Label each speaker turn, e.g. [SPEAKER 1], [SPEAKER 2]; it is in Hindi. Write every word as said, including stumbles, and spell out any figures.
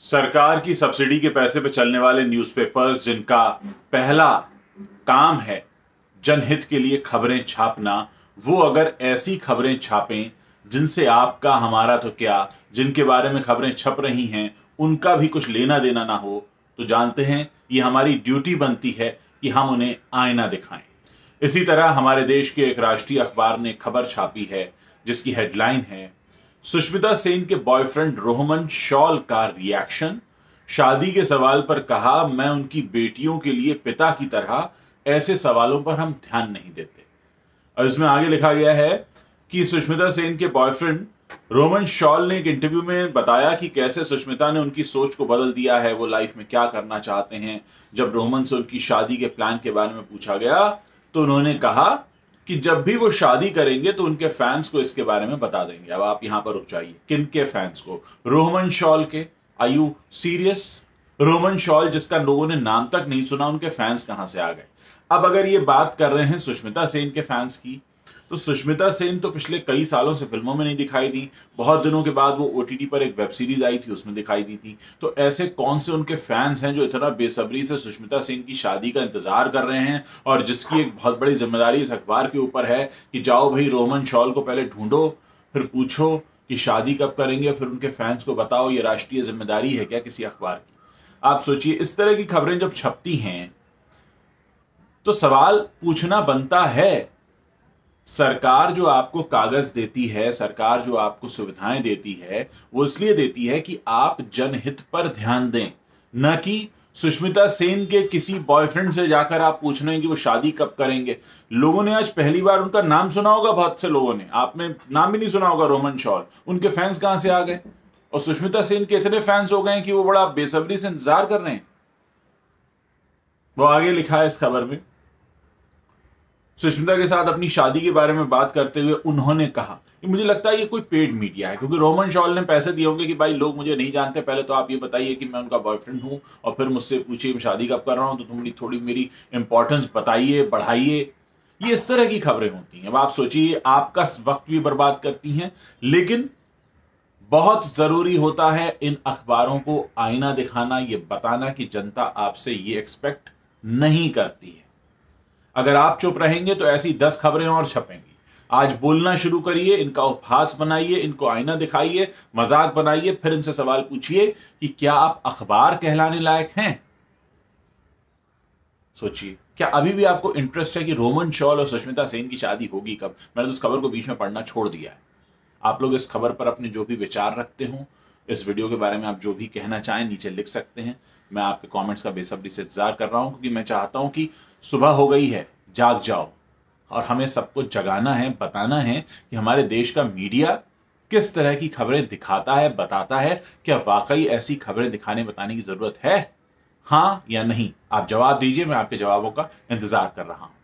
[SPEAKER 1] सरकार की सब्सिडी के पैसे पे चलने वाले न्यूज़पेपर्स जिनका पहला काम है जनहित के लिए खबरें छापना, वो अगर ऐसी खबरें छापें जिनसे आपका हमारा तो क्या, जिनके बारे में खबरें छप रही हैं उनका भी कुछ लेना देना ना हो, तो जानते हैं ये हमारी ड्यूटी बनती है कि हम उन्हें आईना दिखाएं। इसी तरह हमारे देश के एक राष्ट्रीय अखबार ने खबर छापी है जिसकी हेडलाइन है, सुष्मिता सेन के बॉयफ्रेंड रोहमन शॉल का रिएक्शन, शादी के सवाल पर कहा मैं उनकी बेटियों के लिए पिता की तरह, ऐसे सवालों पर हम ध्यान नहीं देते। और इसमें आगे लिखा गया है कि सुष्मिता सेन के बॉयफ्रेंड रोहमन शॉल ने एक इंटरव्यू में बताया कि कैसे सुष्मिता ने उनकी सोच को बदल दिया है, वो लाइफ में क्या करना चाहते हैं। जब रोहमन से उनकी शादी के प्लान के बारे में पूछा गया तो उन्होंने कहा कि जब भी वो शादी करेंगे तो उनके फैंस को इसके बारे में बता देंगे। अब आप यहां पर रुक जाइए, किन के फैंस को? रोहमन शॉल के। Are you serious? Rohman Shawl जिसका लोगों ने नाम तक नहीं सुना, उनके फैंस कहां से आ गए? अब अगर ये बात कर रहे हैं सुष्मिता सेन के फैंस की, तो सुष्मिता सेन तो पिछले कई सालों से फिल्मों में नहीं दिखाई दी। बहुत दिनों के बाद वो ओटीटी पर एक वेब सीरीज आई थी, उसमें दिखाई दी थी। तो ऐसे कौन से उनके फैंस हैं जो इतना बेसब्री से सुष्मिता सेन की शादी का इंतजार कर रहे हैं, और जिसकी एक बहुत बड़ी जिम्मेदारी इस अखबार के ऊपर है कि जाओ भाई रोहमन शॉल को पहले ढूंढो, फिर पूछो कि शादी कब करेंगे, फिर उनके फैंस को बताओ। ये राष्ट्रीय जिम्मेदारी है क्या किसी अखबार की? आप सोचिए, इस तरह की खबरें जब छपती हैं तो सवाल पूछना बनता है। सरकार जो आपको कागज देती है, सरकार जो आपको सुविधाएं देती है, वो इसलिए देती है कि आप जनहित पर ध्यान दें, न कि सुष्मिता सेन के किसी बॉयफ्रेंड से जाकर आप पूछ रहे हैं कि वो शादी कब करेंगे। लोगों ने आज पहली बार उनका नाम सुना होगा, बहुत से लोगों ने, आपने नाम भी नहीं सुना होगा रोहमन शॉल। उनके फैंस कहां से आ गए? और सुष्मिता सेन के इतने फैंस हो गए कि वो बड़ा बेसब्री से इंतजार कर रहे हैं। वो आगे लिखा है इस खबर में, सुष्मिता के साथ अपनी शादी के बारे में बात करते हुए उन्होंने कहा, मुझे लगता है ये कोई पेड मीडिया है, क्योंकि रोहमन शॉल ने पैसे दिए होंगे कि भाई लोग मुझे नहीं जानते, पहले तो आप ये बताइए कि मैं उनका बॉयफ्रेंड हूं और फिर मुझसे पूछिए मैं शादी कब कर रहा हूं, तो तुम थोड़ी मेरी इंपॉर्टेंस बताइए, बढ़ाइए। ये इस तरह की खबरें होती हैं। अब आप सोचिए, आपका वक्त भी बर्बाद करती हैं, लेकिन बहुत जरूरी होता है इन अखबारों को आईना दिखाना, ये बताना कि जनता आपसे ये एक्सपेक्ट नहीं करती है। अगर आप चुप रहेंगे तो ऐसी दस खबरें और छपेंगी। आज बोलना शुरू करिए, इनका उपहास बनाइए, इनको आईना दिखाइए, मजाक बनाइए, फिर इनसे सवाल पूछिए कि क्या आप अखबार कहलाने लायक हैं? सोचिए, क्या अभी भी आपको इंटरेस्ट है कि रोहमन शॉल और सुष्मिता सेन की शादी होगी कब? मैंने तो इस खबर को बीच में पढ़ना छोड़ दिया है। आप लोग इस खबर पर अपने जो भी विचार रखते हो, इस वीडियो के बारे में आप जो भी कहना चाहें नीचे लिख सकते हैं। मैं आपके कमेंट्स का बेसब्री से इंतजार कर रहा हूं, क्योंकि मैं चाहता हूं कि सुबह हो गई है, जाग जाओ, और हमें सबको जगाना है, बताना है कि हमारे देश का मीडिया किस तरह की खबरें दिखाता है, बताता है। क्या वाकई ऐसी खबरें दिखाने बताने की जरूरत है, हाँ या नहीं? आप जवाब दीजिए, मैं आपके जवाबों का इंतजार कर रहा हूं।